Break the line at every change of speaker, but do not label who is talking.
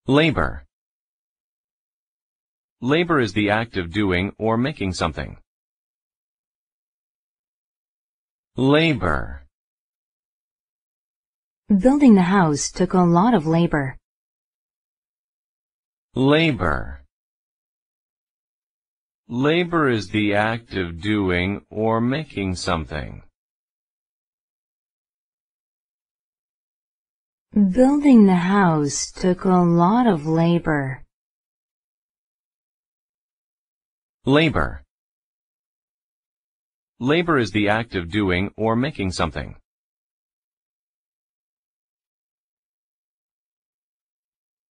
Labor. Labor is the act of doing or making something. Labor.
Building the house took a lot of labor.
Labor. Labor is the act of doing or making something.
Building the house took a lot of labor.
Labor. Labor is the act of doing or making something.